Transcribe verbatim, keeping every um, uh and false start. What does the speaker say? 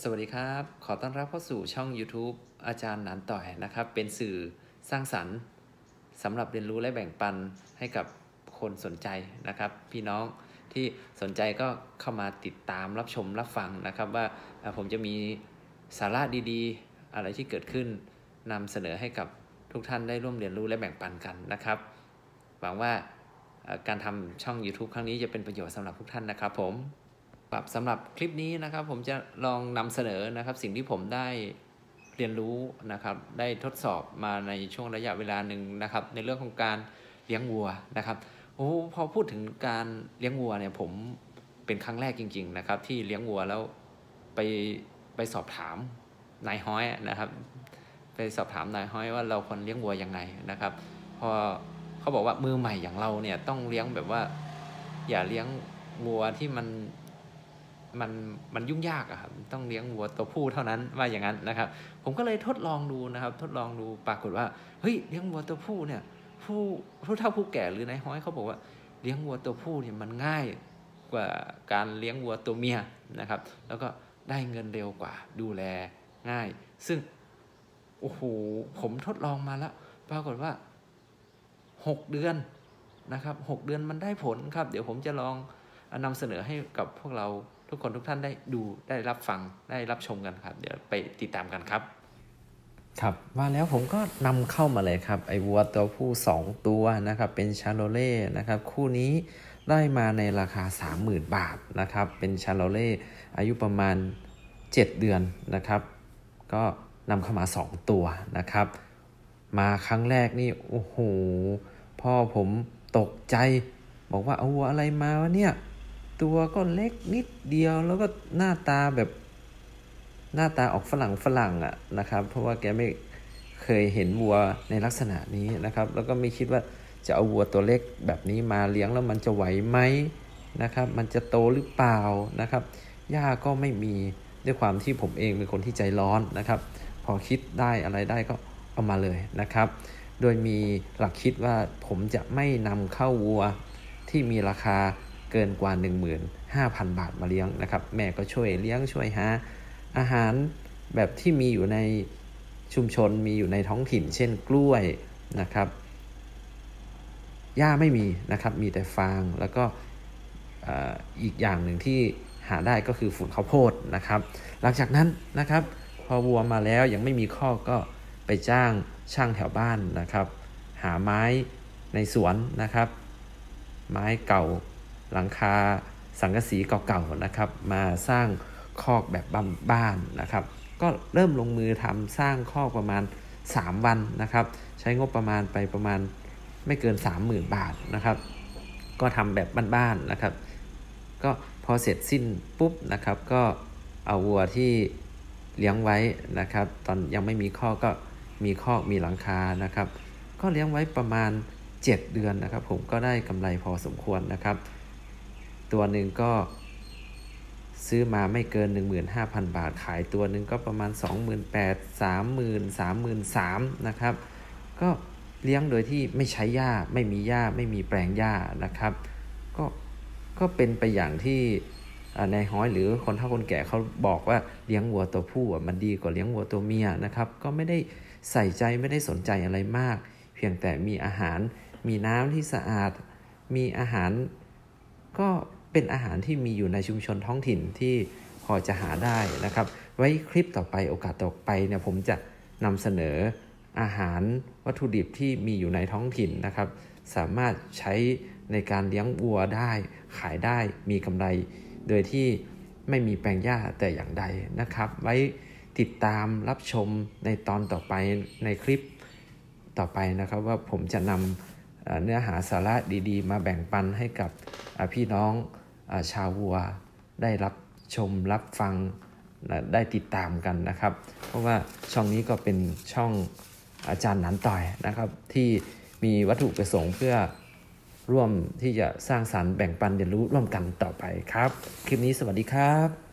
สวัสดีครับขอต้อนรับเข้าสู่ช่อง YouTube อาจารย์หนานต่อยนะครับเป็นสื่อสร้างสรรค์สำหรับเรียนรู้และแบ่งปันให้กับคนสนใจนะครับพี่น้องที่สนใจก็เข้ามาติดตามรับชมรับฟังนะครับว่าผมจะมีสาระดีๆอะไรที่เกิดขึ้นนำเสนอให้กับทุกท่านได้ร่วมเรียนรู้และแบ่งปันกันนะครับหวังว่าการทำช่อง YouTube ครั้งนี้จะเป็นประโยชน์สำหรับทุกท่านนะครับผมสำหรับคลิปนี้นะครับผมจะลองนำเสนอนะครับสิ่งที่ผมได้เรียนรู้นะครับได้ทดสอบมาในช่วงระยะเวลาหนึ่งนะครับในเรื่องของการเลี้ยงวัวนะครับโอ้พอพูดถึงการเลี้ยงวัวเนี่ยผมเป็นครั้งแรกจริงๆนะครับที่เลี้ยงวัวแล้วไปไปสอบถามนายฮ้อยนะครับไปสอบถามนายฮ้อยว่าเราควรเลี้ยงวัวยังไงนะครับพอเขาบอกว่ามือใหม่อย่างเราเนี่ยต้องเลี้ยงแบบว่าอย่าเลี้ยงวัวที่มันมันมันยุ่งยากอะครับต้องเลี้ยงวัวตัวผู้เท่านั้นว่าอย่างนั้นนะครับผมก็เลยทดลองดูนะครับทดลองดูปรากฏว่าเฮ้ยเลี้ยงวัวตัวผู้เนี่ยผู้ผู้เฒ่าผู้แก่หรือนายฮ้อยเขาบอกว่าเลี้ยงวัวตัวผู้เนี่ยมันง่ายกว่าการเลี้ยงวัวตัวเมียนะครับแล้วก็ได้เงินเร็วกว่าดูแลง่ายซึ่งโอ้โหผมทดลองมาแล้วปรากฏว่าหกเดือนนะครับหกเดือนมันได้ผลครับเดี๋ยวผมจะลองนำเสนอให้กับพวกเราทุกคนทุกท่านได้ดูได้รับฟังได้รับชมกันครับเดี๋ยวไปติดตามกันครับครับมาแล้วผมก็นำเข้ามาเลยครับไอ้วัวตัวผู้สองตัวนะครับเป็นชาโลเล่นะครับคู่นี้ได้มาในราคา สามหมื่น บาทนะครับเป็นชาโลเล่อายุประมาณเจ็ดเดือนนะครับก็นำเข้ามาสองตัวนะครับมาครั้งแรกนี่โอ้โหพ่อผมตกใจบอกว่าเอาวัวอะไรมาวะเนี่ยตัวก็เล็กนิดเดียวแล้วก็หน้าตาแบบหน้าตาออกฝรั่งฝรั่งอ่ะนะครับเพราะว่าแกไม่เคยเห็นวัวในลักษณะนี้นะครับแล้วก็ไม่คิดว่าจะเอาวัวตัวเล็กแบบนี้มาเลี้ยงแล้วมันจะไหวไหมนะครับมันจะโตหรือเปล่านะครับหญ้าก็ไม่มีด้วยความที่ผมเองเป็นคนที่ใจร้อนนะครับพอคิดได้อะไรได้ก็เอามาเลยนะครับโดยมีหลักคิดว่าผมจะไม่นำเข้าวัวที่มีราคาเกินกว่า หนึ่งหมื่นห้าพัน บาทมาเลี้ยงนะครับแม่ก็ช่วยเลี้ยงช่วยหาอาหารแบบที่มีอยู่ในชุมชนมีอยู่ในท้องถิ่นเช่นกล้วยนะครับหญ้าไม่มีนะครับมีแต่ฟางแล้วก็อีกอย่างหนึ่งที่หาได้ก็คือฝุ่นข้าวโพดนะครับหลังจากนั้นนะครับพอวัวมาแล้วยังไม่มีข้อก็ไปจ้างช่างแถวบ้านนะครับหาไม้ในสวนนะครับไม้เก่าหลังคาสังกะสีเก่าๆนะครับมาสร้างคอกแบบบ้านๆนะครับก็เริ่มลงมือทำสร้างคอกประมาณสามวันนะครับใช้งบประมาณไปประมาณไม่เกิน สามหมื่น บาทนะครับก็ทำแบบบ้านๆนะครับก็พอเสร็จสิ้นปุ๊บนะครับก็เอาวัวที่เลี้ยงไว้นะครับตอนยังไม่มีคอกก็มีคอกมีหลังคานะครับก็เลี้ยงไว้ประมาณเจ็ดเดือนนะครับผมก็ได้กำไรพอสมควรนะครับตัวหนึ่งก็ซื้อมาไม่เกิน หนึ่งหมื่นห้าพัน บาทขายตัวหนึ่งก็ประมาณ สองหมื่นแปดพัน สามหมื่น สามหมื่นสามพัน นะครับก็เลี้ยงโดยที่ไม่ใช้หญ้าไม่มีหญ้าไม่มีแปลงหญ้านะครับก็ก็เป็นไปอย่างที่นายฮ้อยหรือคนเฒ่าคนแก่เขาบอกว่าเลี้ยงวัวตัวผู้มันดีกว่าเลี้ยงวัวตัวเมียนะครับก็ไม่ได้ใส่ใจไม่ได้สนใจอะไรมากเพียงแต่มีอาหารมีน้ำที่สะอาดมีอาหารก็เป็นอาหารที่มีอยู่ในชุมชนท้องถิ่นที่พอจะหาได้นะครับไว้คลิปต่อไปโอกาสต่อไปเนี่ยผมจะนำเสนออาหารวัตถุดิบที่มีอยู่ในท้องถิ่นนะครับสามารถใช้ในการเลี้ยงวัวได้ขายได้มีกำไรโดยที่ไม่มีแปลงหญ้าแต่อย่างใดนะครับไว้ติดตามรับชมในตอนต่อไปในคลิปต่อไปนะครับว่าผมจะนำเนื้อหาสาระดีๆมาแบ่งปันให้กับพี่น้องชาววัวได้รับชมรับฟังได้ติดตามกันนะครับเพราะว่าช่องนี้ก็เป็นช่องอาจารย์หนานต่อยนะครับที่มีวัตถุประสงค์เพื่อร่วมที่จะสร้างสรรค์แบ่งปันเรียนรู้ร่วมกันต่อไปครับคลิปนี้สวัสดีครับ